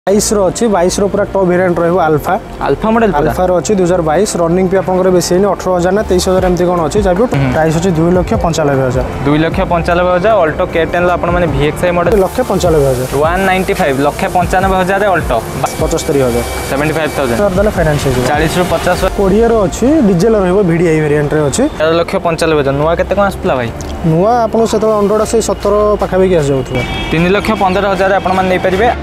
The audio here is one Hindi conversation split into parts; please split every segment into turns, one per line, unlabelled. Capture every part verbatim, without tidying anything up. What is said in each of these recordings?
बाईस अच्छी बाईस पूरा टॉप वेरिएंट रही अल्फा
अल्फा मॉडल
अल्फा अच्छी दुई हजार बैश रनिंग भी आपंकर बेसी अठर हजार ना तेईस हजार एमती कौन अच्छी जब प्राइस अच्छी दुई लक्ष पंचानबे हजार
दुई लक्ष पंचानबे हजार अल्टो के टेन आपने भिएक्सआई मॉडल
लक्ष पंचानबे हजार
वन नाइंटी फाइव लक्ष पंचानबे हजार अल्टो
पचस्तरी हजार
सेवेंटी फाइव थाउजेंड
फाइनान्स
चालीस रु पचास
कोड़े अच्छी डिजेल रडिआई वेरिएंट अच्छी
तेरह लक्ष पंचानबे हजार नुआ के आसला भाई
नुआ आपको से अंडरटा से सतर पाखापाखि आस जाऊँ
तीन लक्ष पंद्रह हजार आपरे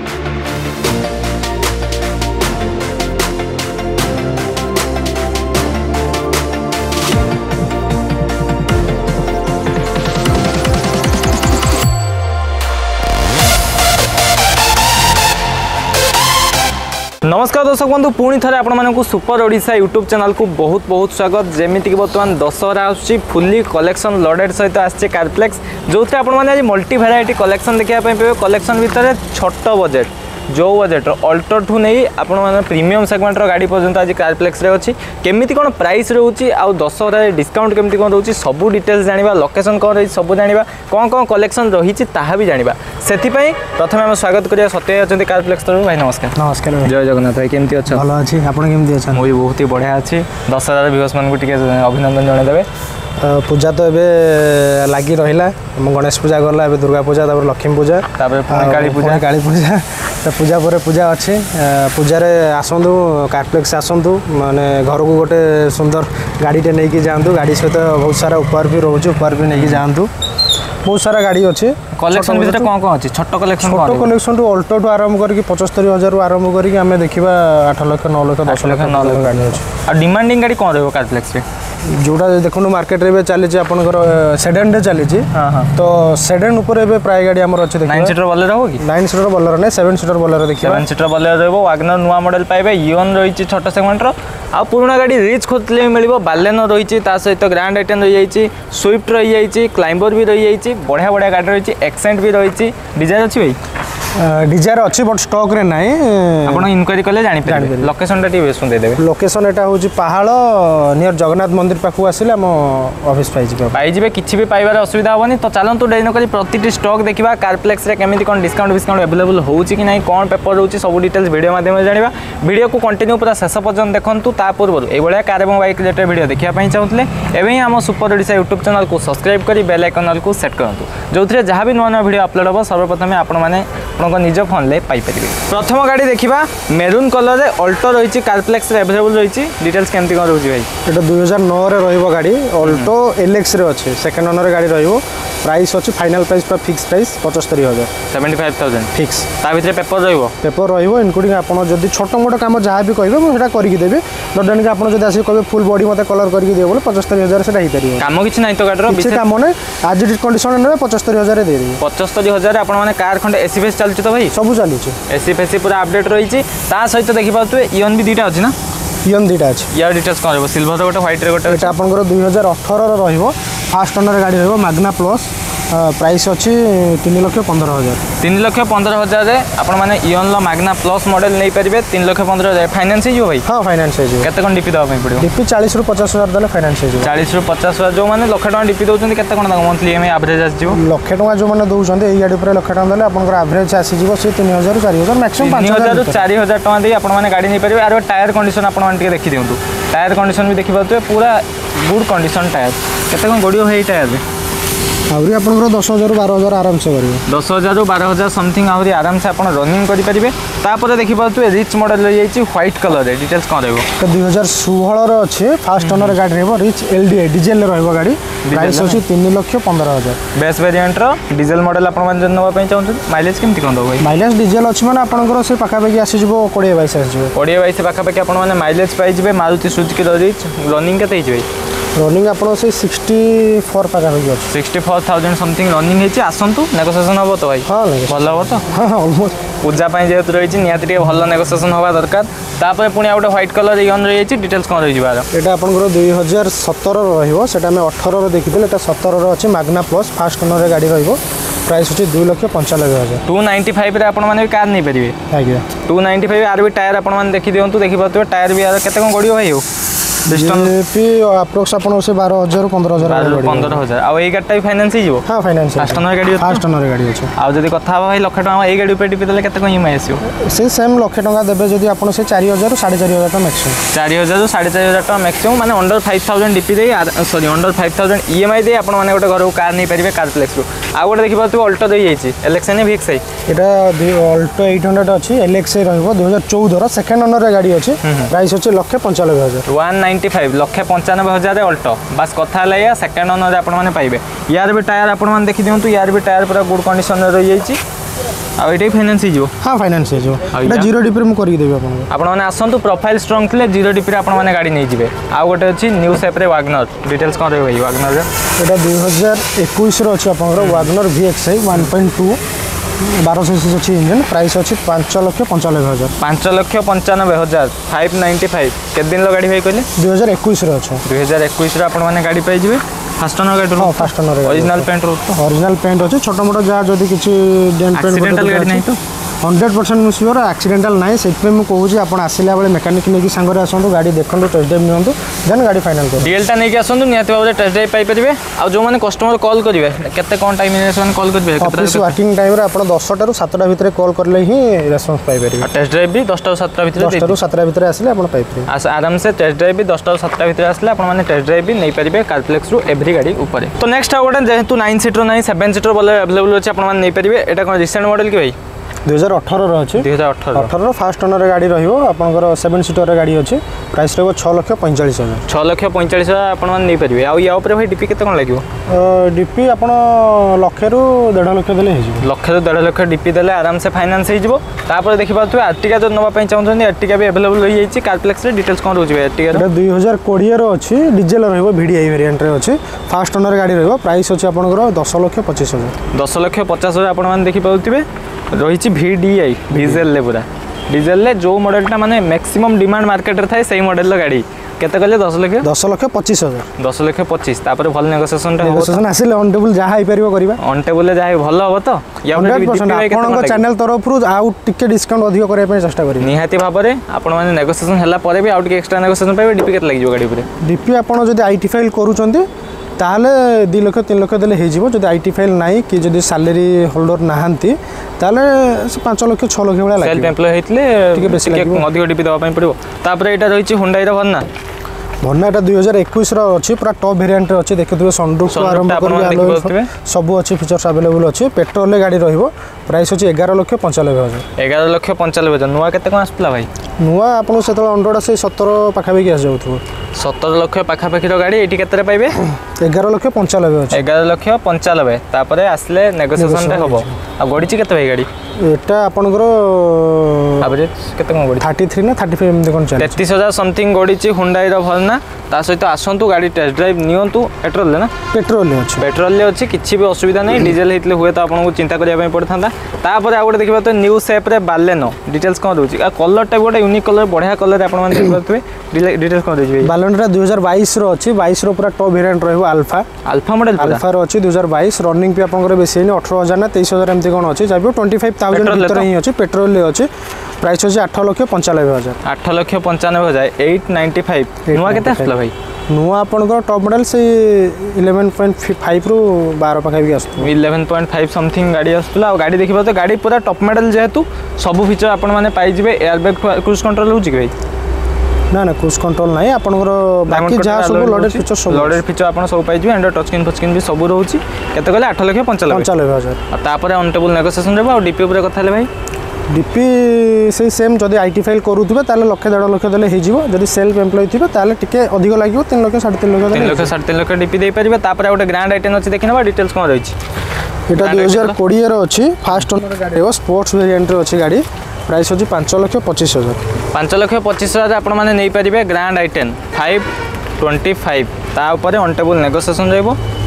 नमस्कार दर्शक बंधु पुणी थे आपको सुपर ओडिशा यूट्यूब चैनल को बहुत बहुत स्वागत जमीक बर्तमान दशहरा आसूँ फुल्ली कलेक्शन लोडेड सहित आसছে कारप्लेक्स जो थे आज मल्टी भेराइटी कलेक्शन देखा पाइबे कलेक्शन भितर छोट बजेट जो बजेट अल्टो ठू नहीं आप प्रीमियम सेगमेंटर गाड़ी पर्यंत आज कारप्लेक्स रे अच्छी केमिति कौन प्राइस रोचे आउ दशहरा डिस्काउंट केमिति कौन रोचे सब डिटेल्स जानिबा लोकेशन कौन रही सब जानिबा कौन कौन कलेक्शन रही भी जानिबा सेथिपई प्रथमे हम स्वागत करिया सत्य अछंती कारप्लेक्स तरफ भाई नमस्कार
नमस्कार
जय जगन्नाथ भाई केमिति अछ
भलो अछि आपण केमिति अछ
मो भी बहुत ही बढ़िया अछि दशहरा व्यूअर्स मान को टिके अभिनंदन जणे देबे
पूजा तो एबे लागी रहिला गणेश पूजा गला एबे दुर्गा पूजा तापर लक्ष्मी पूजा
तापर काली पूजा
काली पूजा तो पूजा पर पूजा अच्छे पूजा रे आसंतु कारप्लेक्स आसंतु माने घर को गोटे सुंदर गाड़ी टे नहीं कि जांतु गाड़ी सहित बहुत सारा उपहार भी रोचे उपहार भी नहीं कि जांतु बहुत सारा गाड़ी अच्छे
कलेक्शन भीतर कौन कौन अच्छी छोट कलेक्शन
छोट कलेक्शन टू अल्टो टू आरंभ करके पचस्तरी हजार रु आरंभ करके आम देखा आठ लक्ष नौ लक्ष दस लक्ष नौ लक्ष गाड़ी अच्छे
और डिमांडिंग गाड़ी कौन रही कारप्लेक्स रे
जोटा देखो मार्केट रे चली आपंकर सेडान रे चली तो सेडान ऊपर एबे प्राय गाड़ी हमर अच्छे
नाइन सीटर बोलेरो हो कि
नाइन सीटर बोलेरो नै सेवन सीटर बोलेरो देखिबा
सेवन सीटर बोलेरो रहबो वैगनर नुवा मॉडल पाइबे इओन रहिछि छोट सेगमेंट रो आ पुराना गाड़ी रिच खोतले मिलिबो बालेनो रहिछि ता सहित ग्रैंड आइटन रहि जाइछि स्विफ्ट रहि जाइछि क्लाइंबर भी रहि जाइछि बढ़िया बढ़िया गाड़ी रहिछि एक्सेंट भी रहिछि डिजायर अछि भाई
डिजायर अच्छी बट स्टॉक रे नाही
आपण इनक्वायरी कले जानि पारे लोकेशन टा टी सुन दे देबे
लोकेशन एटा होछि पहाड़ नियर जगन्नाथ मंदिर पाखु आसिले हम ऑफिस पाइ जिबे
पाइ जिबे किछि भी पाइबार असुविधा होबनी तो चलंतु डेनो करी प्रतिटी स्टॉक देखिबा कारप्लेक्स रे केमिति कोन डिस्काउंट डिस्काउंट अवेलेबल होउछि कि नाही कोन पेपर होउछि सब डिटेल्स वीडियो माध्यम रे जानिबा वीडियो को कंटिन्यू पूरा शेष पर्यंत देखंतु ता पूर्व ए बळिया कार एवं बाइक रिलेटेड वीडियो देखिया पई चाहुतले एबे हम सुपर ओडिशा यूट्यूब चैनल को सब्सक्राइब करी बेल आइकन को सेट करंतु जोथरे जहां भी नवा नवा वीडियो अपलोड हो सर्वप्रथम आपण माने आपन निज फोन ले पाई परिबे प्रथम गाड़ी देखिबा मेरून कलर रे अल्टो रहिछि कारप्लेक्स रे अवेलेबल रहिछि डिटेल्स केमति कोन रहउछि भाई
एटा दो हज़ार नौ रे रहइबो गाड़ी अल्टो एलएक्स रे अछि सेकंड ओनर गाड़ी रहइबो प्राइस अछि फाइनल प्राइस पर फिक्स प्राइस पचहत्तर हजार
सेवेंटी फाइव थाउजेंड
फिक्स
ता भितरे पेपर रहइबो
पेपर रहइबो इनक्लूडिंग आपन जदी छोटो मोटो काम जहा भी कहबे मो सेटा करि कि देबे नडन के आपन जदी आसी कहबे फुल बॉडी मते कलर करि कि देबो बोले पचहत्तर हजार सेटा हि परिबो
काम किछ नै तो गाडीर
बिसे काम नै आज डिट कंडीशन नै पचहत्तर हजार दे देबे
पचहत्तर हजार आपन माने कार खंड एसी फेस चलछि तो भाई
सब चलछि
एसी फेसी पूरा अपडेट रही ता सहित देखि पाउतु इओन भी दुटा अछि ना
इओन दुटा अछि
या डिटेल्स कोन रहबो सिल्वर गोटे व्हाइट रे गोटे
एटा आपनकर दो हज़ार अठारह रो रहइबो फास्ट ओनर गाड़ी रहइबो मैग्ना प्लस प्राइस अच्छी तीन लक्ष पंद्रह हजार
तीन लक्ष पंद्रह हजार आपण माने इओन लो मैग्ना प्लस मॉडल नहीं पारिबे तीन लक्ष पंद्रह हजार फाइनेंस ही जो भाई
हां फाइनेंस ही
केते कोन डीपी दवा पई पड़ियो
डीपी चालीस रु पचास हजार दले फाइनेंस ही
चालीस रु पचास हजार जो माने लक्ष टका डीपी दोचंदी केते कोन मंथली ईएमआई एवरेज आसी जिवो
लक्ष टका जो माने दोचंदी एई गाड़ी ऊपर लक्ष टका दले आपनकर एवरेज आसी जिवो से तीन हज़ार रु चार हज़ार मैक्सिमम पाँच हज़ार रु चार हज़ार टका दे आपण माने गाड़ी नहीं पारिबे आरो टायर कंडीशन आपण माने टिके देखि दियंतु टायर कंडीशन भी देखि पाउतु पूरा गुड कंडीशन टायर केते कोन गडियो हेई टायर रे आउरी आपनकर दस हजार बारह हजार आराम से करिवे
दस हजार बारह हजार समथिंग आउरी आराम से आपण रनिंग करि परिबे तापर देखि पाउतु रिच मॉडल रही जाइछि व्हाइट कलर रे डिटेल्स कोन रहबो
तो दो हज़ार सोलह रो अछि फास्ट ओनर गाड़ी रहबो रिच एलडीए डीजल रहबो गाड़ी प्राइस अछि तीन लक्ष पंद्रह हजार
बेस वेरिएंट रो डीजल मॉडल आपण मान जनवा पई चाहू माइलेज केमति कोन दो भाई
माइलेज डीजल अछि माने आपनकर से पाखा पाखी आसी जिवो बीस बाईस आसी जिवो
बीस बाईस पाखा पाखी आपण माने माइलेज पाई जिवे मारुति सुजुकी रो रिच रनिंग केते हिज भाई
रनिंग आपन से चौंसठ पाखा पाखी अछि
sixty four thousand something running हेछि आसंतु नेगोशिएशन होबो तो भाई
हां
भलो होबो तो
हां ऑलमोस्ट
पूजा पई जेत रहिछि नियाति टे भलो नेगोशिएशन होबा दरकार तापर पुनी आउट व्हाइट कलर इओन रहि जाइछि डिटेल्स कोन रहि जिबार
एटा आपनकर दो हज़ार सत्रह रो रहइबो सेटा में अठारह रो देखिबे एटा सत्रह रो अछि मैग्ना प्लस फास्ट ओनर रे गाड़ी रहइबो प्राइस अछि दो लक्ष पंचानबे हजार
टू नाइंटी फाइव रे आपण माने कार नै परिबे
आज्ञा
टू नाइंटी फाइव आर भी टायर आपण माने देखि दियंतु देखि पातु टायर भी आर केते कोन गडियो भाई हो
जीपी अप्रोक्स आपन से बारह हजार पंद्रह हजार
पंद्रह हजार आ एई गाड़ी फाइनेंस ही जीवो
हां फाइनेंस
फास्ट ओनर गाड़ी
फास्ट ओनर गाड़ी अछि
आ जदी कथा हवा भाई लाख टका एई गाड़ी पे टिपि देले केते को ईएमआई आसीयो
से सेम लाख टका देबे जदी आपन से चार हजार साढ़े चार हजार टका मैक्सिमम
चार हजार साढ़े चार हजार टका मैक्सिमम माने अंडर पाँच हज़ार डीपी दे सॉरी अंडर पाँच हज़ार ईएमआई दे आपन माने गोटे घर कार नै परिबे कारप्लेक्स रो आ गोटे देखि पातु अल्टो दे जाईची एलएक्सआई वीएक्सआई
एटा अल्टो आठ सौ अछि एलएक्सआई रहबो दो हज़ार चौदह रो सेकंड ओनर रे गाड़ी अछि प्राइस अछि लाख पंचानवे हजार
एक सौ पचानवे लाख पंचानवे हजार अल्टो बस कथा ले या सेकंड ओनर आपन माने पाइबे यार भी टायर आपन माने देखि दियंतु यार भी टायर पूरा गुड कंडीशन रे रही जाईची आ एटे फाइनेंस ही जो
हां फाइनेंस ही जो एटा जीरो डीपी रे म करि देबे आपन
आपन माने आसंतु प्रोफाइल स्ट्रांग थिले जीरो डीपी रे आपन माने गाड़ी नै जिवे आ गोटे अछि न्यू शेप रे वैगनर डिटेल्स कोन रे भाई वैगनर रे
एटा दो हज़ार इक्कीस रो अछि आपन वैगनर वीएक्सआई एक पॉइंट दो बारह सौ सीसी अछि इंजन प्राइस अछि पाँच लाख पंचानवे हजार
पाँच लाख पंचानवे हजार पाँच सौ पचानवे केते दिन लो गाड़ी भाई कहले
दो हज़ार इक्कीस रो अछि
दो हज़ार इक्कीस रे आपन माने गाड़ी पाई जिवे फास्ट ओनर गाड़ी
हां फास्ट ओनर
ओरिजिनल पेंट रो तो
ओरिजिनल पेंट अछि छोटो मोटो जा जदी किछि डेंट पेंट
एक्सीडेंटल गाड़ी नै तो
हंड्रेड परसेंट श्योर एक्सीडेंटल ना से मुझे आपड़ आसला बेले मेकानिक नहीं सांगे आसतु गाड़ी देखो टेस्ट ड्राइव नियंतु देन गाड़ी फाइनल कर
डीएलटा नहीं आसतु निहत भाव टेस्ट ड्राइव पाई परिबे आ जो माने कस्टमर कॉल करिवे केते कोन टाइम में कॉल करिवे
ऑफिस वर्किंग टाइम रे आपण दस टा रु सात टा भीतर कॉल करले ही रेस्पॉन्स पाई परिबे
टेस्ट ड्राइव भी दस टा सात टा भीतर
दस टा रु सात टा भीतर आसले आपण पाई परिबे
आराम से टेस्ट ड्राइव भी दस टा सात टा भीतर आसले आपण माने टेस्ट ड्राइव भी नहीं परिबे कारप्लेक्स रु एवरी गाड़ी ऊपर तो नेक्स्ट आ गोटे जेहेतु नाइन सीटर नहीं सेवन सीटर बोले अवेलेबल अछि आपण माने नहीं परिबे एटा कोन रिसेंट मॉडल की भाई
दो हज़ार अठारह अच्छे
दो हज़ार अठारह
अठारह फास्ट ओनर गाड़ी रहा सेवन सीटर गाड़ी अच्छे प्राइस रहा छः लक्ष पैंतालीस हजार
छः लक्ष पैंतालीस हजार आप नहीं पारे आउ भाई डीपी केते कौन लगे
डीपी आप लक्षे रु देढ़ लक्ष देले
लक्ष रु देढ़ लक्ष डीपी देले आराम से फाइनान्स हो देखिए आर्टिका जो नापी चाहते आर्टिका भी अवेलेबल रही जाइए कारप्लेक्स डिटेल्स कौन रोचे आर्टिका
दुई हजार कोड़े अच्छी डीजेल रीडीआई वेरिएंट अच्छे फास्ट ओनर गाड़ी रहा प्राइस अच्छे आप दस लक्ष पचास हजार
दस लक्ष पचास हजार आप देखिए रही वीडीआई डीजेल पूरा डीजेल जो मॉडलटा माने मैक्सिमम डिमांड मार्केट रे थाए सही मॉडल गाड़ी केते कहले दस लक्ष
दस लक्ष पच्चीस हजार
दस लक्ष पच्चीस तापर भल नेगोशिएशन टा
नेगोशिएशन आसिले ऑन टेबल जहा ही परिबो करिबा
ऑन टेबल जहा भल हो तो या
आपन चैनल तरफ रु आउट टिके डिस्काउंट अधिक करे पे चेष्टा करिबे
निहाती भाव रे आपन माने नेगोशिएशन हला परे भी आउट टिके एक्स्ट्रा नेगोशिएशन पाइबे डीपी केते लागि जो गाड़ी ऊपर
डीपी आपन जदी आईटी फाइल करूचंती ताहले दो लक्ष तीन लक्ष देले हे जिवो जदी आईटी फाइल नाही कि जदी सैलरी होल्डर नाहंती ताहले पाँच लक्ष छह लक्ष वाला लागो
सेल्फ एम्प्लॉय हेतले टिके बेसी लागि अधिक डीपी दवा पई पड़िबो तापर एटा रहिछि हुंडई रो भरना
भरना दुई हजार इक्कीस अच्छी पूरा टॉप वेरिएंट अच्छे देखिए सनरूफ आरंभ कर सब अच्छे फीचर्स अवेलेबल अच्छे पेट्रोल गाड़ी रहिबो प्राइस अच्छे एगार लक्ष पंचानवे हजार
एगार लक्ष पंचानवे हजार नुआ केते कोन आसला भाई
नुआ आपन से अंडरटा से सतर पाखापाखि आस जाउथबो
सतर लक्ष पाखापाखि गाड़ी एटी केते पाइबे
एगार लक्ष पंचानवे अच्छे
एगार लक्ष पंचानवे तापर आसले नेगोशिएशन रे हबो आ गडीची केते भाई गाड़ी
एटा आपनकर
एवरेज केते कोन गडी
तैंतीस ना पैंतीस एमदी कोन चले
तैंतीस हजार समथिंग गडीची हुंडई रो भरना ता सहित आसंतु गाड़ी टेस्ट ड्राइव नियंतु पेट्रोल ले ना
पेट्रोल ले अछि
पेट्रोल ले अछि किछि भी असुविधा नै डीजल हेतले हुए तो आपन को चिंता करिया पय पड़थांदा तापर आ गोटे देखिबा तो न्यू शेप रे बालेनो डिटेल्स कोन रहउची आ कलर टा गोटे यूनिक कलर बढ़िया कलर आपन मान देखिबा डिटेल्स कोन रहउची
बालेनो टा दो हज़ार बाईस रो अछि बाईस रो पूरा टॉप वेरिएंट रहबो अल्फा
अल्फा मॉडल
अल्फा रो अछि दो हज़ार बाईस रनिंग पे आपन को बेसी नै अठारह हजार ना तेईस हजार एमती कोन अछि जाबो पच्चीस हज़ार भीतर ही अछि पेट्रोल ले अछि प्राइस अछि आठ लक्ष पंचानवे हजार
आठ लक्ष पंचानवे हजार आठ सौ पचानवे नुआ केते आसला भाई
नुआ आपन टॉप मॉडल से इलेवन पॉइंट फाइव रु बारह पाखा भी आसु
इलेवन पॉइंट फाइव समथिंग गाड़ी आसुला गाड़ी देखिबा तो गाड़ी पूरा टॉप मॉडल जेहेतु सब फीचर आपन माने पाई जिवे एयर बैग क्रूज कंट्रोल होची भाई
ना ना क्रूज कंट्रोल नाही आपन बाकी जहा सब लोडेड फीचर सब
लोडेड फीचर आपन सब पाई जिवे Android touch screen touch screen भी सब रहउची केते कहले आठ लक्ष पंचानवे
हजार
आ तापर ऑन टेबल नेगोशिएशन रहबो आ डीपी ऊपर कथा ले भाई
डीपी से सेम जदि आईटी फाइल करूथबे ताले लक्ष डेढ़ लक्ष देले हे जिवो जदि सेल्फ एम्प्लॉय थिबे ताले टिके अधिक लागिवो तीन लक्ष साढ़े तीन लक्ष
तीन लक्ष साढ़े तीन लक्ष डीपी दे परिबे तापर गोटे ग्रैंड आइटम अछि देखिनबा डिटेल्स कोन रहिछि
एटा दो हज़ार बीस रो अछि फास्ट ओनर गाड़ी हो स्पोर्ट्स वेरिएंट रो अछि गाड़ी प्राइस अछि पाँच लक्ष पच्चीस हजार
पाँच लक्ष पच्चीस हजार आपण माने नै परिबे ग्रैंड आइटम पाँच सौ पच्चीस ता ऊपर ऑन टेबल नेगोशिएशन रहबो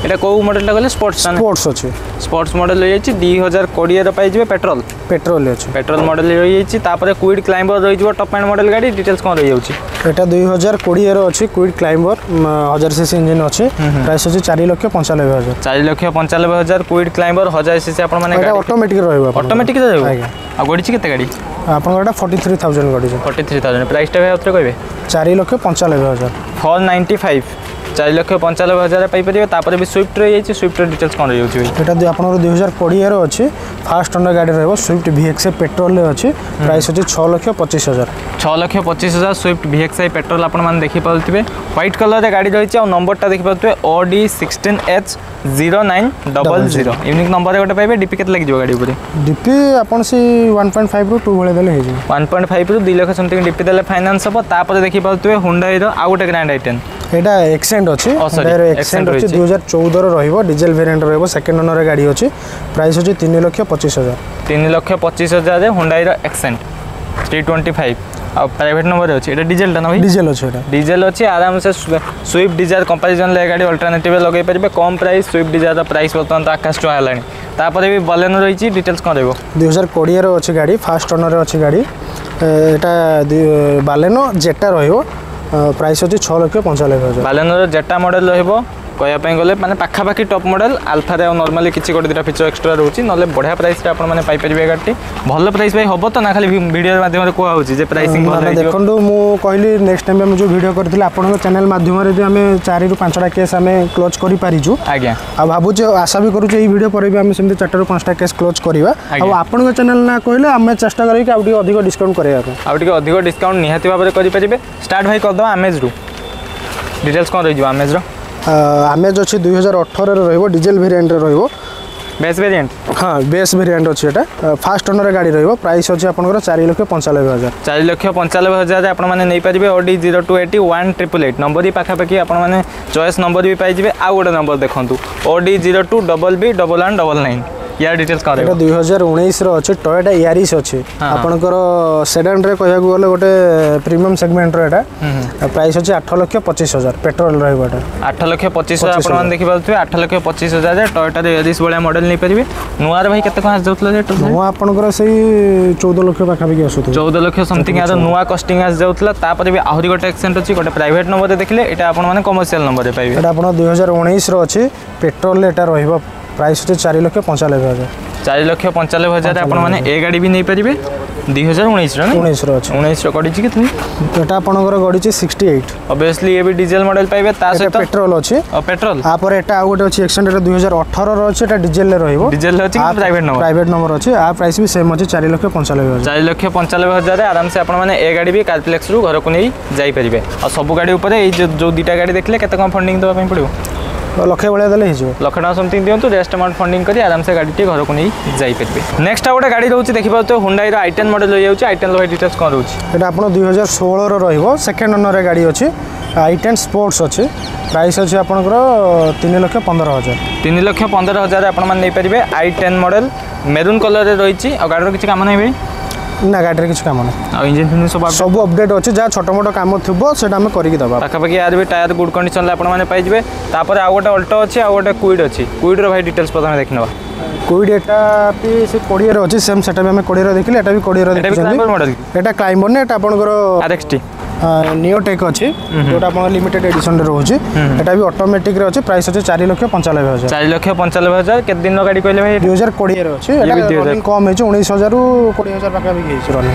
এটা কোউ মডেলটা গলে স্পোর্টস
স্পোর্টস আছে
স্পোর্টস মডেল রয়ে যাচ্ছে দুই হাজার কোড়ি র পাই যাবে পেট্রোল
পেট্রোল আছে
পেট্রোল মডেল রয়ে যাচ্ছে তারপরে কুইড ক্লাইম্বর রয়ে যাব টপ এন্ড মডেল গাড়ি ডিটেলস কোন রয়ে যাচ্ছে
এটা দুই হাজার কোড়ি র আছে কুইড ক্লাইম্বর হাজার সিসি ইঞ্জিন আছে প্রাইস আছে চার লক্ষ পঞ্চানব্বই হাজার
চার লক্ষ পঞ্চানব্বই হাজার কুইড ক্লাইম্বর হাজার সিসি আপন মানে
এটা অটোমেটিক রহিব
অটোমেটিক রহিব আর গড়িছি কেতে গাড়ি
আপনার এটা ফর্টি থ্রি থাউজেন্ড গড়িছে
ফর্টি থ্রি থাউজেন্ড প্রাইসটা ভাই আউথরে কইবে
চার লক্ষ পঞ্চানব্বই হাজার
ফোর নাইনটি ফাইভ চার লক্ষ পঞ্চানব্বই হাজার পাইপারে তারপরে বি সুইফ্ট রয়ে যাচ্ছে সুইফ্টর ডিটেলস কোন রয়ে যাচ্ছে
এটা আপনার দুই হাজার কোড়ি র আছে ফার্স্ট ওনর গাড়ি রহব সুইফ্ট ভিএক্স পেট্রোল আছে প্রাইস হচ্ছে ছ লক্ষ পঁচিশ হাজার
ছ লক্ষ পঁচিশ হাজার সুইফ্ট ভিএক্স পেট্রোল আপনার মানে দেখিপারে হোয়াইট কলর গাড়ি রয়েছে আর নম্বরটা দেখিপারে O D sixteen H zero nine double zero unique number গোটে পাইবে ডিপি কেতে লাগিଯିବ গাড়ি উপরে
ডিপি আপনার সে ওয়ান পয়েন্ট ফাইভ রু টু ভଳି দেলে হয়ে
ওয়ান পয়েন্ট ফাইভ রু দুই লক্ষ সমথিং ডিপি দেলে ফাইনান্স হব তারপরে দেখিপারে হুন্ডাইর আর গোটে গ্রান্ড আই টেন
এটা এক্সেন্ট আছে এর এক্সেন্ট আছে দুই হাজার চৌদ র রহিব ডিজেল ভেরিয়েন্ট রহিব সেকেন্ড ওনর গাড়ি আছে প্রাইস হচ্ছে তিন লক্ষ পঁচিশ হাজার
তিন লক্ষ পঁচিশ হাজার হুন্ডাইর এক্সেন্ট থ্রি টোয়েন্টি ফাইভ আর প্রাইভেট নম্বর আছে এটা ডিজেলটা না ভাই
ডিজেল আছে এটা
ডিজেল আছে আরামসে সুইফ্ট ডিজায়ার কম্পারিজন লে গাড়ি অল্টারনেটিভ লগাই পারিবে কম প্রাইস সুইফ্ট ডিজায়ার প্রাইস বর্তমান তো আকাশ টଙ୍କା হেলানি তারপরে বি বলেনো রয়েছে ডিটেলস কোন রহিব
দুই হাজার কোড়ি র আছে গাড়ি ফার্স্ট ওনর আছে গাড়ি এটা বালেনো জেটা রহিব প্রাইস হচ্ছে ছ লক্ষ পঞ্চানব্বই হাজার
বালেনোর জেটা মডেল রহিব কয়া গলে মানে পাখাপাখি টপ মডেল আলফারে নর্মালি কিছু গোটে দুটা ফিচর এক্সট্রা রয়েছে নহলে বঢ়িয়া প্রাইসরে আপনার মানে পাইপারে গাড়ি ভালো প্রাইস ভাই হব তো না খালি ভিডিও মাধ্যমে কুয়া হচ্ছে যে প্রাইসিং ভালো হইছে
দেখুন মু কইলি নেক্সট টাইম আমি যে ভিডিও করଥିଲି আপনার চ্যানেল মাধ্যমে যে আমি চারি রু পাঁচটা কেস আমি ক্লোজ করি পারিଛୁ
আজ্ঞা
আর ভাবুছে আশা भी করুছে এই ভিডিও পরে भी আমি সেমতি চারটা রু পাঁচটা কেস ক্লোজ করিবা আর আপনার চ্যানেল না কইলে আমি চেষ্টা করি কি আউটি अधिक ডিসকাউন্ট করিয়া
আউটি अधिक ডিসকাউন্ট নিহাতি ভাবে করি পারিবে স্টার্ট ভাই কর দবা আমেজ রু ডিটেলস কোন রই যাব আমেজ র
আমেজ আছে দুই হাজার অঠর রহিব ডিজেল ভেরিয়েন্ট রহিব
বেস ভেরিয়েন্ট
হ্যাঁ বেস ভেরিয়েন্ট আছে এটা ফার্স্ট ওনর গাড়ি রহিব প্রাইস আছে আপনার চার লক্ষ পঞ্চানব্বই হাজার
চার লক্ষ পঞ্চানব্বই হাজার আপনার মানে নেই পারিবে OD zero two eighty one triple eight number হি পাখাপাখি আপনার মানে চয়েস নম্বর भी পাইଯିবে আউ গোটে নম্বর দেখন্তু OD zero two double B double one double nine यार डिटेल्स करें
এটা দুই হাজার উনিশ র আছে টয়োটা ইয়ারিস আছে আপনার সেডান রে কহিବାକୁ গলে গোটে প্রিমিয়াম সেগমেন্ট র এটা প্রাইস আছে আট লক্ষ পঁচিশ হাজার পেট্রোল রহিব এটা
আট লক্ষ পঁচিশ হাজার আপনার মানে দেখি পাউথিবে আট লক্ষ পঁচিশ হাজার টয়োটা ইয়ারিস ভଳିଆ মডেল নেই পারিবে নুয়ার ভাই কেতে কোন আস যাଉতला রেট
নুয়া আপনার সেই চৌদ লক্ষ পাখাপাখি আসুত
চৌদ লক্ষ সমথিং আর নুয়া কস্টিং আস যাଉতला তারপরে भी আহুরি গোটে এক্সেন্ট আছে গোটে প্রাইভেট নম্বর দেখিলে এটা আপনার মানে কমার্শিয়াল নম্বর পাইবে
এটা আপনার দুই হাজার উনিশ র আছে পেট্রোল এটা রহিব প্রাইস হচ্ছে চার লক্ষ পঞ্চানব্বই হাজার
চার লক্ষ পঞ্চানব্বই হাজার আপনার মানে এ গাড়ি भी নেই পারিবে দুই হাজার উনিশ র
উনিশ র আছে
উনিশ র গড়িছি কি তুমি
এটা আপনার গড়িছি সিক্সটি এইট
অবভিয়াসলি এ भी ডিজেল মডেল পাইবে তা সহিত
পেট্রোল আছে
ও পেট্রোল
আপরে এটা আউ গোটে আছে এক্সেন্ট এটা দুই হাজার অঠর র আছে এটা ডিজেল রে রহিব
ডিজেল আছে কি প্রাইভেট নম্বর
প্রাইভেট নম্বর আছে আ প্রাইস भी সেম আছে চার লক্ষ পঞ্চানব্বই হাজার
চার লক্ষ পঞ্চানব্বই হাজার আরামসে আপনার মানে এ গাড়ি भी কারপ্লেক্স রু ঘরକୁ নেই যাই পারিবে আর সব গাড়ি উপরে এই যে দুইটা গাড়ি দেখলে কেতে কম ফন্ডিং দেওয়া পাই পড়িব
লক্ষে ভাড়া দেলে হয়ে যাব
লক্ষ টাকা সমথিং দিয়ন্তু রেস্ট अमाउंट फंडिंग करी आराम से गाड़ी घरको नहीं जाई परबे नेक्स्ट आ गोटे गाड़ी रहउची देखि पातो हुंडई रो आई टेन मॉडल हो जाउची आई टेन लो डिटेल्स कोन रहउची
এটা আপনার দুই হাজার ষোল র রহিব সেকেন্ড ওনর গাড়ি আছে आई टेन স্পোর্টস আছে প্রাইস আছে আপনার তিন লক্ষ পনেরো হাজার
তিন লক্ষ পনেরো হাজার আপনার মানে নেই পারিবে I ten model maroon colour রে রহিছি আর গাড়ির কিছু কাম নাই ভাই
না গাড়ির কিছু কাম না
আর ইঞ্জিন ফিঞ্জিন সব
সব আপডেট আছে যা ছোট মোটো কাম থিবো সেটা আমি করিকি দেবা
পাখাপাখি আর भी টায়ার গুড কন্ডিশন লে আপন মানে পাইଯିবে তারপরে আর গোটা অল্টো আছে আর গোটা কুইড আছে কুইড র ভাই ডিটেলস প্রথমে দেখি নেবা
কুইড এটা পি সে কোড়ি র আছে সেম সেটা আমি কোড়ি র দেখিলে এটা भी কোড়ি র
এটা
দেখছি
ক্লাইম্বর মডেল
এটা ক্লাইম্বর না এটা আপনার
আরএক্সটি
নিওটেক আছে যেটা আপনার লিমিটেড এডিশন রে রହୁଛି এটা भी অটোমেটিক রে আছে প্রাইস আছে চার লক্ষ পঞ্চানব্বই হাজার
চার লক্ষ পঞ্চানব্বই হাজার কেতে দিন গাড়ি কইলে ভাই
দুই হাজার কোড়ি রে আছে এটা রনিং কম হইছে উনিশ হাজার রু কোড়ি হাজার পাকা भी ହେଇଛି রনিং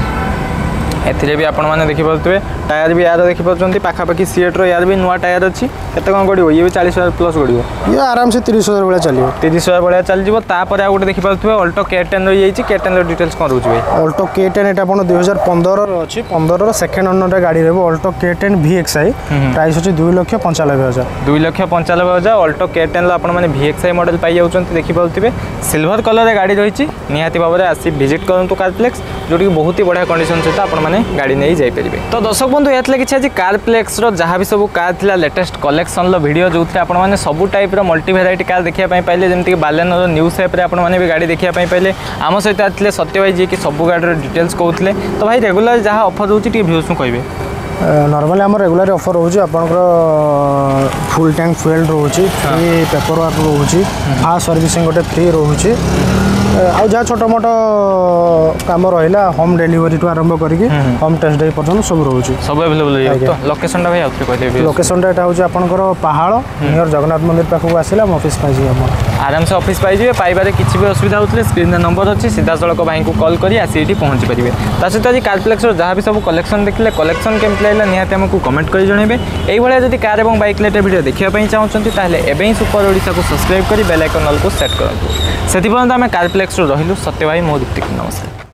এথিরে भी आपण माने देखि पाउतबे टायर भी यार देखि पाउचंती पाखापाखि सीएट रो यार भी नुआ टायर अछि केते कोन गडियो ये भी चालीस हजार प्लस गडियो
ये आराम से तीस हजार वाला चलियो
तीस हजार वाला चल जिवो तापर आ गोटे देखि पाउतबे अल्टो के टेन रो येछि के टेन रो डिटेल्स कोन रहउछि भाई
अल्टो के टेन एटा आपण दुई हजार पंद्रह रो अछि पंद्रह रो सेकंड ओनर रे गाड़ी रहबो अल्टो के टेन वीएक्सआई प्राइस अछि दो लाख पचानवे हजार
दो लाख पचानवे हजार अल्टो के टेन लो आपण माने वीएक्सआई मॉडल पाई जाउचंती देखि पाउतबे सिल्वर कलर रे गाड़ी रहिछि निहाती बाबरे आसी विजिट करंतु कारप्लेक्स जोटी बहुत ही बढ़िया कंडीशन सहित आपण माने गाड़ी नै जाई परिबे तो दर्शक बंधु एतले किछि आज कारप्लेक्स रो जहां भी सब कार थिला लेटेस्ट कलेक्शन लो वीडियो जो थे आपण माने सब टाइप रो मल्टी वेराइटी कार देखिया पई पाइले जेमति कि बालेनो रो न्यू शेप रे आपण माने भी गाड़ी देखिया पई पाइले आम सहित आथिले सत्य भाई जे कि सब गाड़ी रो डिटेल्स कहउतले तो भाई रेगुलर जहां ऑफर होउछि टी व्यूज नु कहबे
नॉर्मली आम रेगुलर ऑफर रोचे आपंकर फुल टैंक फ्यूल रोचे फ्री पेपर वर्क रोचे फास्ट सर्विसिंग गोटे फ्री रोचे आउ जहाँ छोट मोट काम रहा होम डिलीवरी टू आरंभ करके होम टेस्ट डे पर्यटन सब रोचे
सब अवेलेबल लोकेशन टा भाई आउट कहते
लोकेशन टा होची आपनकर पहाड़ नियर जगन्नाथ मंदिर पाखक आसिला ऑफिस पाई जी हम
आराम से ऑफिस पाई जी पाइबारे किसी भी असुविधा होतले स्क्रीन रे नंबर अछि सीधा सड़क भाई को कॉल करी आसी एठी पहुंच परिबे ता सहित आज कारप्लेक्स रो जहाँ भी सब कलेक्शन देखले कलेक्शन केमति लागला निहाते हमकु कमेंट करी जणेबे एई भलिया जदि कार एवं बाइक रिलेटेड वीडियो देखिया पई चाहउछंती ताले एबे ही सुपर ओडिसा को सब्सक्राइब करी बेल आइकन ऑल को सेट करंतु सेति पर्यंत हमें कारप्लेक्स रो रहिलु सत्य भाई मोदीप्ति नमस्कार।